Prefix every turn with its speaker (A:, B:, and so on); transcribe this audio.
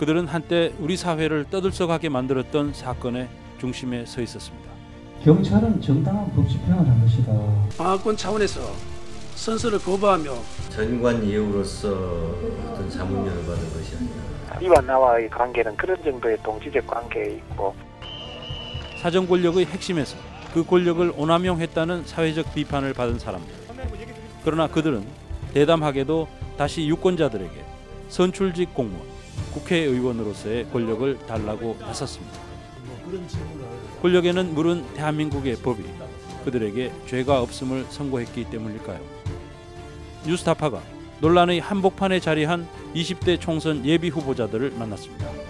A: 그들은 한때 우리 사회를 떠들썩하게 만들었던 사건의 중심에 서 있었습니다.
B: 경찰은 정당한 법 집행을 한 것이다.
C: 방어권 차원에서 선서를 거부하며
D: 전관 예우로서 어떤 자문료를 받은 것이 아니라
E: 이와 나와의 관계는 그런 정도의 동지적 관계에 있고
A: 사정 권력의 핵심에서 그 권력을 오남용했다는 사회적 비판을 받은 사람들. 그러나 그들은 대담하게도 다시 유권자들에게 선출직 공무원, 국회의원으로서의 권력을 달라고 나섰습니다. 권력에는 물은 대한민국의 법이 그들에게 죄가 없음을 선고했기 때문일까요? 뉴스타파가 논란의 한복판에 자리한 20대 총선 예비 후보자들을 만났습니다.